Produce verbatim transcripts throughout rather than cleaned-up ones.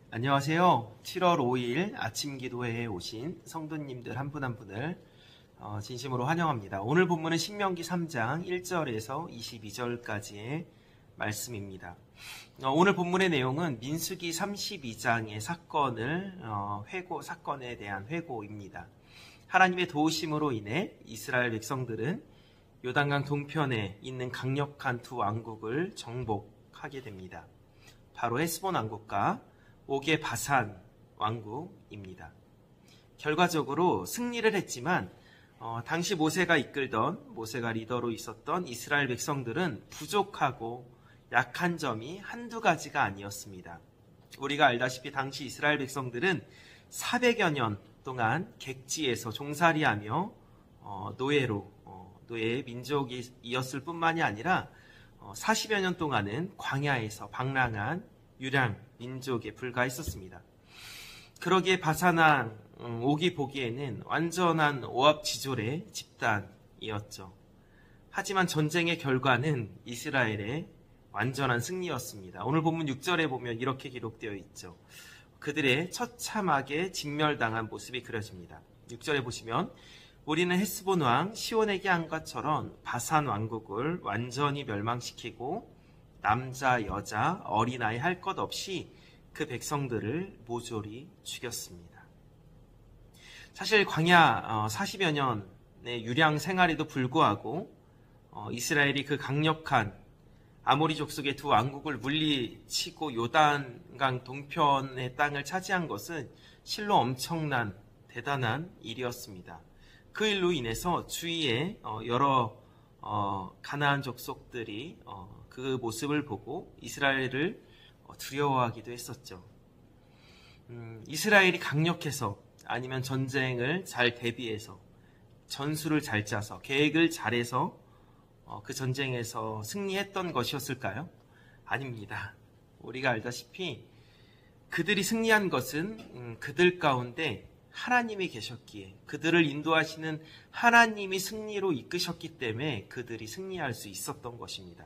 안녕하세요. 칠월 오일 아침 기도회에 오신 성도님들 한 분 한 분을 진심으로 환영합니다. 오늘 본문은 신명기 삼 장 일 절에서 이십이 절까지의 말씀입니다. 오늘 본문의 내용은 민수기 삼십이 장의 사건을 회고 사건에 대한 회고입니다. 하나님의 도우심으로 인해 이스라엘 백성들은 요단강 동편에 있는 강력한 두 왕국을 정복하게 됩니다. 바로 헤스본 왕국과 옥의 바산 왕국입니다. 결과적으로 승리를 했지만 어, 당시 모세가 이끌던 모세가 리더로 있었던 이스라엘 백성들은 부족하고 약한 점이 한두 가지가 아니었습니다. 우리가 알다시피 당시 이스라엘 백성들은 사백여 년 동안 객지에서 종살이하며 어, 노예로 어, 노예의 민족이었을 뿐만이 아니라 어, 사십여 년 동안은 광야에서 방랑한 유랑 민족에 불과했었습니다. 그러기에 바산왕 옥이 보기에는 완전한 오합지졸의 집단이었죠. 하지만 전쟁의 결과는 이스라엘의 완전한 승리였습니다. 오늘 본문 육 절에 보면 이렇게 기록되어 있죠. 그들의 처참하게 진멸당한 모습이 그려집니다. 육 절에 보시면 우리는 헤스본 왕 시온에게 한 것처럼 바산 왕국을 완전히 멸망시키고 남자, 여자, 어린아이 할 것 없이 그 백성들을 모조리 죽였습니다. 사실 광야 사십여 년의 유량 생활에도 불구하고 이스라엘이 그 강력한 아모리 족속의 두 왕국을 물리치고 요단강 동편의 땅을 차지한 것은 실로 엄청난 대단한 일이었습니다. 그 일로 인해서 주위에 여러 가나안 족속들이 그 모습을 보고 이스라엘을 두려워하기도 했었죠. 음, 이스라엘이 강력해서 아니면 전쟁을 잘 대비해서 전술을 잘 짜서 계획을 잘해서 어, 그 전쟁에서 승리했던 것이었을까요? 아닙니다. 우리가 알다시피 그들이 승리한 것은 음, 그들 가운데 하나님이 계셨기에 그들을 인도하시는 하나님이 승리로 이끄셨기 때문에 그들이 승리할 수 있었던 것입니다.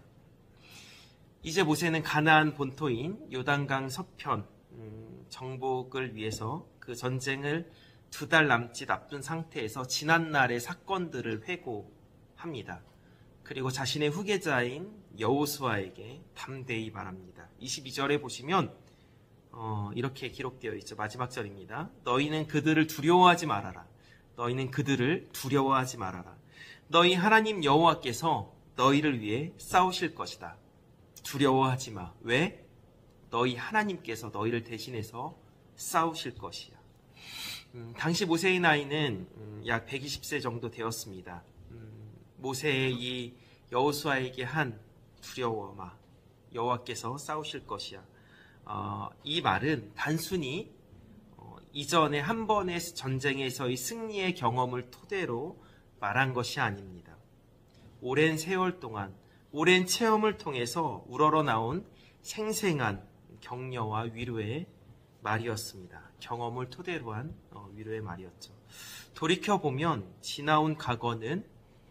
이제 모세는 가나안 본토인 요단강 서편 음, 정복을 위해서 그 전쟁을 두 달 남짓 앞둔 상태에서 지난날의 사건들을 회고합니다. 그리고 자신의 후계자인 여호수아에게 담대히 말합니다. 이십이 절에 보시면 어, 이렇게 기록되어 있죠. 마지막 절입니다. 너희는 그들을 두려워하지 말아라. 너희는 그들을 두려워하지 말아라. 너희 하나님 여호와께서 너희를 위해 싸우실 것이다. 두려워하지 마. 왜? 너희 하나님께서 너희를 대신해서 싸우실 것이야. 음, 당시 모세의 나이는 음, 약 백이십 세 정도 되었습니다. 음, 모세의 이 여호수아에게 한 두려워 마. 여호와께서 싸우실 것이야. 어, 이 말은 단순히 어, 이전에 한 번의 전쟁에서의 승리의 경험을 토대로 말한 것이 아닙니다. 오랜 세월 동안 오랜 체험을 통해서 우러러 나온 생생한 격려와 위로의 말이었습니다. 경험을 토대로 한 위로의 말이었죠. 돌이켜보면 지나온 과거는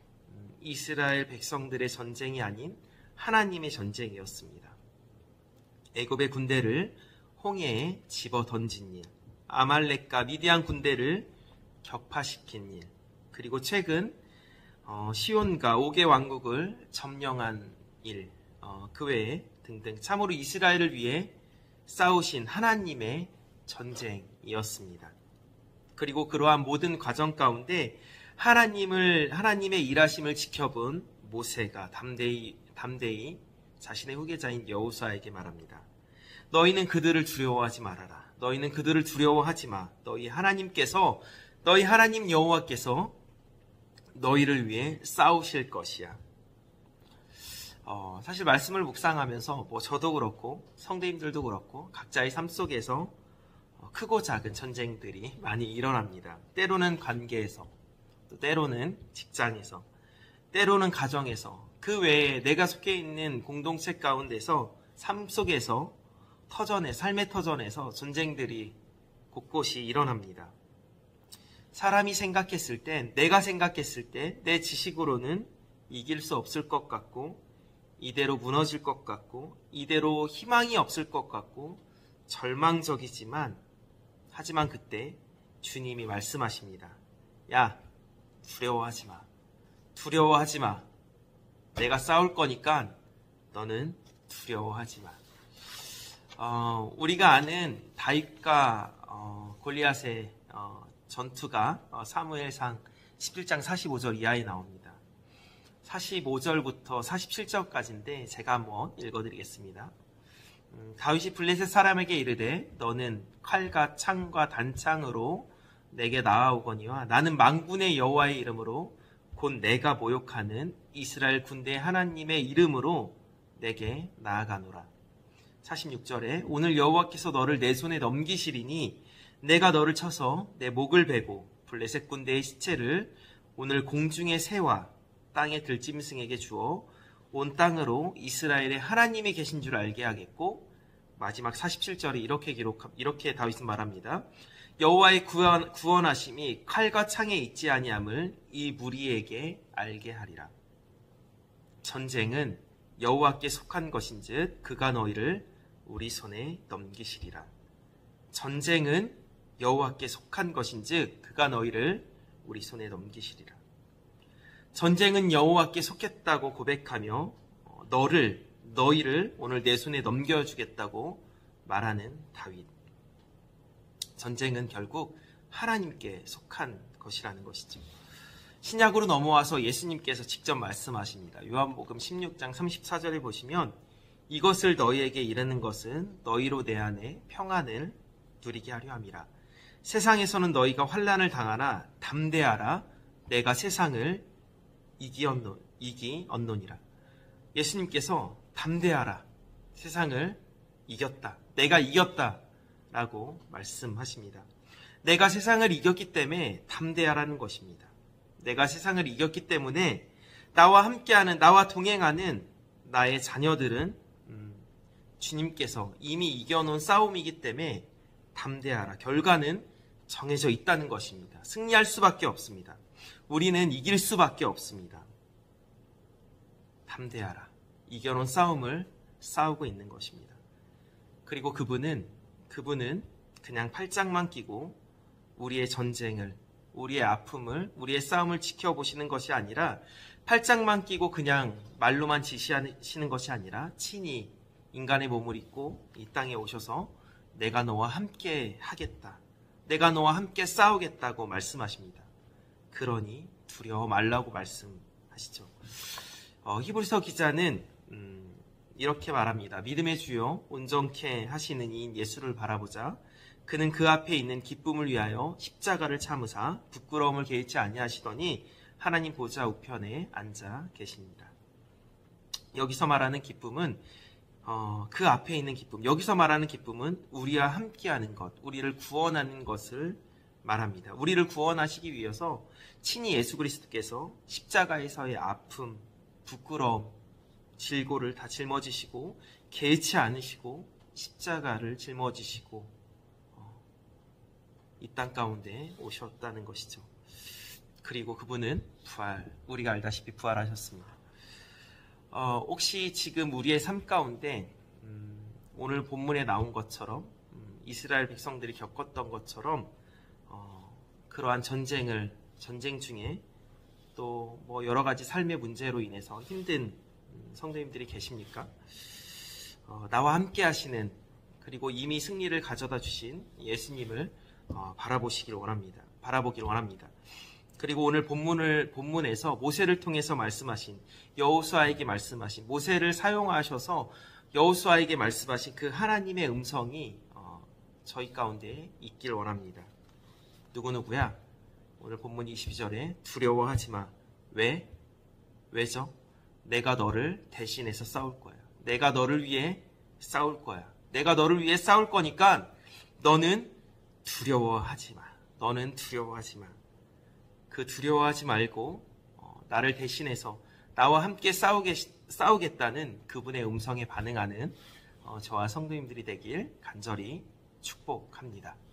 이스라엘 백성들의 전쟁이 아닌 하나님의 전쟁이었습니다. 애굽의 군대를 홍해에 집어 던진 일, 아말렉과 미디안 군대를 격파시킨 일, 그리고 최근 어, 시온과 옥의 왕국을 점령한 일, 어, 그 외에 등등 참으로 이스라엘을 위해 싸우신 하나님의 전쟁이었습니다. 그리고 그러한 모든 과정 가운데 하나님을 하나님의 일하심을 지켜본 모세가 담대히 담대히 자신의 후계자인 여호수아에게 말합니다. 너희는 그들을 두려워하지 말아라. 너희는 그들을 두려워하지 마. 너희 하나님께서 너희 하나님 여호와께서 너희를 위해 싸우실 것이야. 어, 사실 말씀을 묵상하면서 뭐 저도 그렇고 성도님들도 그렇고 각자의 삶 속에서 크고 작은 전쟁들이 많이 일어납니다. 때로는 관계에서, 또 때로는 직장에서, 때로는 가정에서, 그 외에 내가 속해 있는 공동체 가운데서 삶 속에서 터전에, 삶의 터전에서 전쟁들이 곳곳이 일어납니다. 사람이 생각했을 때, 내가 생각했을 때 내 지식으로는 이길 수 없을 것 같고 이대로 무너질 것 같고 이대로 희망이 없을 것 같고 절망적이지만 하지만 그때 주님이 말씀하십니다. 야, 두려워하지 마. 두려워하지 마. 내가 싸울 거니까 너는 두려워하지 마. 어, 우리가 아는 다윗과 어, 골리앗의 어, 전투가 어, 사무엘상 십일 장 사십오 절 이하에 나옵니다. 사십오 절부터 사십칠 절까지인데 제가 한번 읽어드리겠습니다. 음, 다윗이 블레셋 사람에게 이르되 너는 칼과 창과 단창으로 내게 나아오거니와 나는 만군의 여호와의 이름으로 곧 내가 모욕하는 이스라엘 군대 하나님의 이름으로 내게 나아가노라. 사십육 절에 오늘 여호와께서 너를 내 손에 넘기시리니 내가 너를 쳐서 내 목을 베고 블레셋 군대의 시체를 오늘 공중의 새와 땅의 들짐승에게 주어 온 땅으로 이스라엘의 하나님이 계신 줄 알게 하겠고, 마지막 사십칠 절에 이렇게 기록 이렇게 다윗은 말합니다. 여호와의 구원, 구원하심이 칼과 창에 있지 아니함을 이 무리에게 알게 하리라. 전쟁은 여호와께 속한 것인즉 그가 너희를 우리 손에 넘기시리라. 전쟁은 여호와께 속한 것인즉 그가 너희를 우리 손에 넘기시리라. 전쟁은 여호와께 속했다고 고백하며 너를 너희를 오늘 내 손에 넘겨주겠다고 말하는 다윗. 전쟁은 결국 하나님께 속한 것이라는 것이죠. 신약으로 넘어와서 예수님께서 직접 말씀하십니다. 요한복음 십육 장 삼십사 절에 보시면 이것을 너희에게 이르는 것은 너희로 내 안에 평안을 누리게 하려 함이라. 세상에서는 너희가 환난을 당하나 담대하라. 내가 세상을 이기었노, 이기었노니라. 예수님께서 담대하라. 세상을 이겼다. 내가 이겼다. 라고 말씀하십니다. 내가 세상을 이겼기 때문에 담대하라는 것입니다. 내가 세상을 이겼기 때문에 나와 함께하는, 나와 동행하는 나의 자녀들은 음, 주님께서 이미 이겨놓은 싸움이기 때문에 담대하라. 결과는 정해져 있다는 것입니다. 승리할 수밖에 없습니다. 우리는 이길 수밖에 없습니다. 담대하라. 이겨놓은 싸움을 싸우고 있는 것입니다. 그리고 그분은 그분은 그냥 팔짱만 끼고 우리의 전쟁을, 우리의 아픔을, 우리의 싸움을 지켜보시는 것이 아니라 팔짱만 끼고 그냥 말로만 지시하시는 것이 아니라 친히 인간의 몸을 입고 이 땅에 오셔서 내가 너와 함께 하겠다. 내가 너와 함께 싸우겠다고 말씀하십니다. 그러니 두려워 말라고 말씀하시죠. 어, 히브리서 기자는 음, 이렇게 말합니다. 믿음의 주요 온전케 하시는 이인 예수를 바라보자. 그는 그 앞에 있는 기쁨을 위하여 십자가를 참으사 부끄러움을 개의치 아니하시더니 하나님 보좌 우편에 앉아 계십니다. 여기서 말하는 기쁨은 어, 그 앞에 있는 기쁨, 여기서 말하는 기쁨은 우리와 함께하는 것, 우리를 구원하는 것을 말합니다. 우리를 구원하시기 위해서 친히 예수 그리스도께서 십자가에서의 아픔, 부끄러움, 질고를 다 짊어지시고 개의치 않으시고 십자가를 짊어지시고 어, 이 땅 가운데 오셨다는 것이죠. 그리고 그분은 부활, 우리가 알다시피 부활하셨습니다. 어, 혹시 지금 우리의 삶 가운데 음, 오늘 본문에 나온 것처럼 음, 이스라엘 백성들이 겪었던 것처럼 어, 그러한 전쟁을 전쟁 중에 또 뭐 여러 가지 삶의 문제로 인해서 힘든 음, 성도님들이 계십니까? 어, 나와 함께 하시는, 그리고 이미 승리를 가져다 주신 예수님을 어, 바라보시길 원합니다. 바라보길 원합니다. 그리고 오늘 본문을, 본문에서 모세를 통해서 말씀하신, 여호수아에게 말씀하신, 모세를 사용하셔서 여호수아에게 말씀하신 그 하나님의 음성이 어, 저희 가운데 있길 원합니다. 누구누구야? 오늘 본문 이십이 절에 두려워하지 마. 왜? 왜죠? 내가 너를 대신해서 싸울 거야. 내가 너를 위해 싸울 거야. 내가 너를 위해 싸울 거니까 너는 두려워하지 마. 너는 두려워하지 마. 그 두려워하지 말고 어, 나를 대신해서 나와 함께 싸우게, 싸우겠다는 그분의 음성에 반응하는 어, 저와 성도님들이 되길 간절히 축복합니다.